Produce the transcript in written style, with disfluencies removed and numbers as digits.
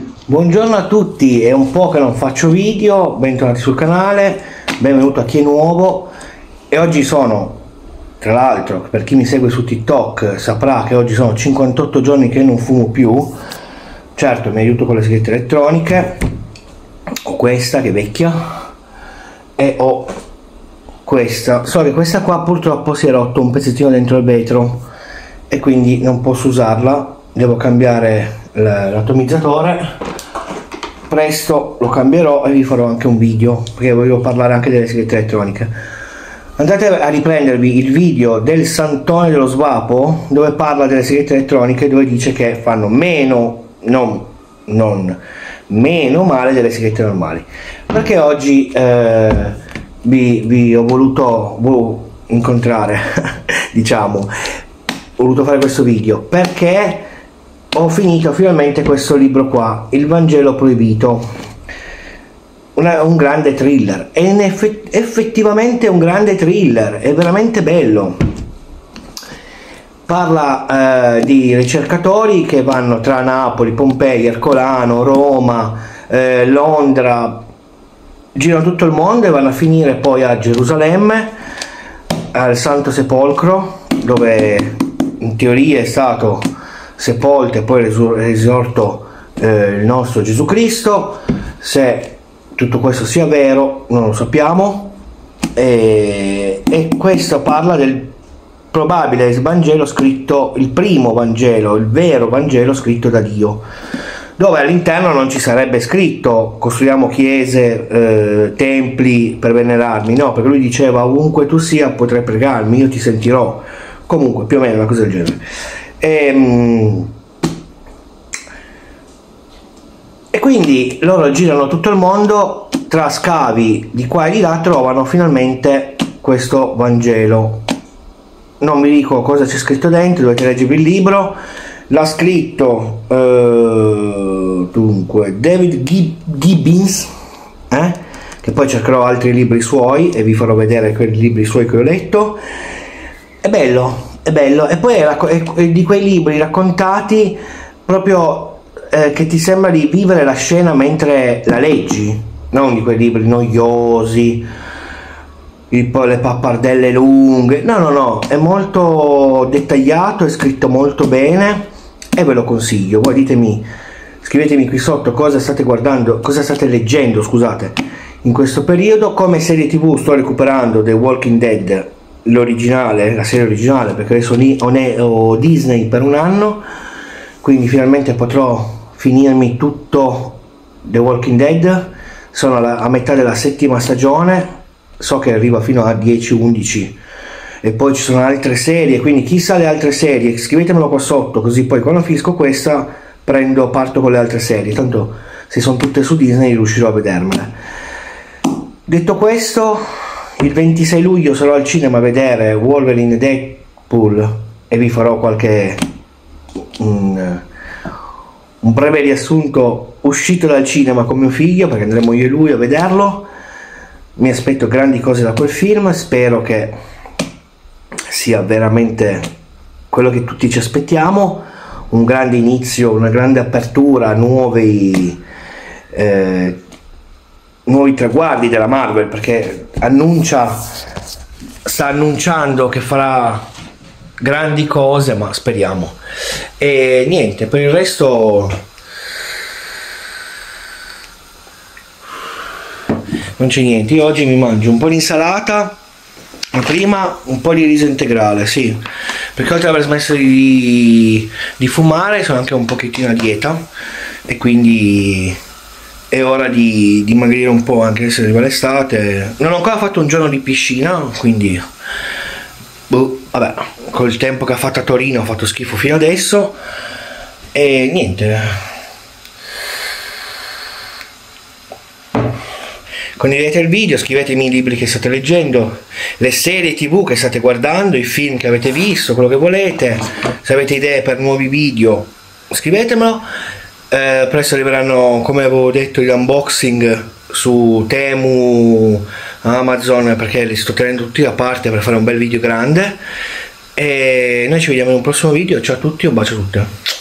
Buongiorno a tutti, è un po' che non faccio video, bentornati sul canale, benvenuto a chi è nuovo. E oggi sono, tra l'altro, per chi mi segue su TikTok saprà che oggi sono 58 giorni che non fumo più. Certo, mi aiuto con le sigarette elettroniche. Ho questa che è vecchia e ho questa, solo che questa qua purtroppo si è rotto un pezzettino dentro il vetro e quindi non posso usarla, devo cambiare l'atomizzatore. Presto lo cambierò e vi farò anche un video perché voglio parlare anche delle sigarette elettroniche. Andate a riprendervi il video del Santone dello Svapo dove parla delle sigarette elettroniche, dove dice che fanno meno, non meno male delle sigarette normali. Perché oggi vi ho voluto incontrare diciamo, ho voluto fare questo video perché ho finito finalmente questo libro qua, Il Vangelo Proibito, un grande thriller, e effettivamente un grande thriller, è veramente bello. Parla di ricercatori che vanno tra Napoli, Pompei, Ercolano, Roma, Londra, girano tutto il mondo e vanno a finire poi a Gerusalemme, al Santo Sepolcro, dove in teoria è stato sepolto e poi risorto il nostro Gesù Cristo. Se tutto questo sia vero non lo sappiamo, e questo parla del probabile Vangelo scritto, il primo Vangelo, il vero Vangelo scritto da Dio, dove all'interno non ci sarebbe scritto costruiamo chiese, templi per venerarmi, no, perché lui diceva ovunque tu sia potrai pregarmi, io ti sentirò, comunque più o meno una cosa del genere. E quindi loro girano tutto il mondo, tra scavi di qua e di là trovano finalmente questo Vangelo. Non vi dico cosa c'è scritto dentro, dovete leggervi il libro. L'ha scritto dunque David Gibbons, che poi cercherò altri libri suoi e vi farò vedere quei libri suoi che ho letto. È bello, e poi è di quei libri raccontati proprio che ti sembra di vivere la scena mentre la leggi, non di quei libri noiosi, le pappardelle lunghe, no, è molto dettagliato, è scritto molto bene e ve lo consiglio. Voi ditemi, scrivetemi qui sotto cosa state guardando, cosa state leggendo, scusate, in questo periodo. Come serie TV sto recuperando The Walking Dead, l'originale, la serie originale, perché adesso ho Disney per un anno, quindi finalmente potrò finirmi tutto The Walking Dead. Sono a metà della 7ª stagione, so che arriva fino a 10-11 e poi ci sono altre serie, quindi chissà le altre serie, scrivetemelo qua sotto, così poi quando finisco questa parto con le altre serie, tanto se sono tutte su Disney riuscirò a vedermele. Detto questo, il 26 luglio sarò al cinema a vedere Wolverine Deadpool e vi farò un breve riassunto uscito dal cinema con mio figlio, perché andremo io e lui a vederlo. Mi aspetto grandi cose da quel film, spero che sia veramente quello che tutti ci aspettiamo, un grande inizio, una grande apertura, nuovi traguardi della Marvel, perché sta annunciando che farà grandi cose, ma speriamo. E niente, per il resto non c'è niente. Io oggi mi mangio un po' di insalata, ma prima un po' di riso integrale, sì, perché oltre ad aver smesso di fumare sono anche un pochettino a dieta e quindi è ora di dimagrire un po', anche se arriva l'estate. Non ho ancora fatto un giorno di piscina, quindi vabbè, col tempo che ha fatto a Torino ho fatto schifo fino adesso e niente. Condividete il video, scrivetemi i libri che state leggendo, le serie TV che state guardando, i film che avete visto, quello che volete. Se avete idee per nuovi video scrivetemelo. Presto arriveranno, come avevo detto, gli unboxing su Temu, Amazon, perché li sto tenendo tutti da parte per fare un bel video grande. E noi ci vediamo in un prossimo video. Ciao a tutti, un bacio a tutti.